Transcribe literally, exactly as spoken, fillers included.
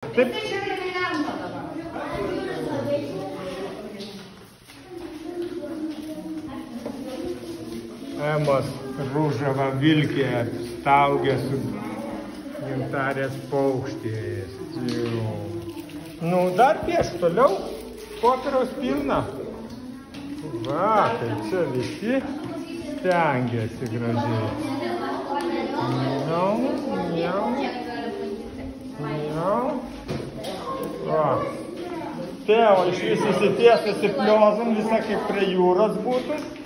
Taip. Emos ružava vilkė staugė su gintarės paukštės. Nu, dar pieš toliau. Popieriaus pilna. Va, tai čia visi stengiasi gražiai. Miau, miau, miau. Va. Teo iš vis įsitiesęs į pliozum, visą kaip prie jūros būtų.